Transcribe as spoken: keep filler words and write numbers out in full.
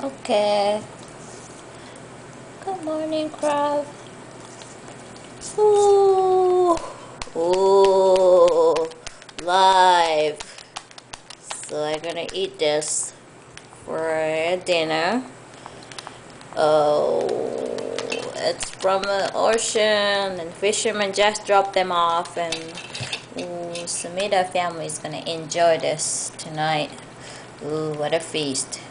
Okay. Good morning, crab. Ooh. Ooh. Live. So I'm gonna eat this for dinner. Oh, it's from the ocean, and Fisherman just dropped them off, and ooh, Sumida family is gonna enjoy this tonight. Ooh, what a feast.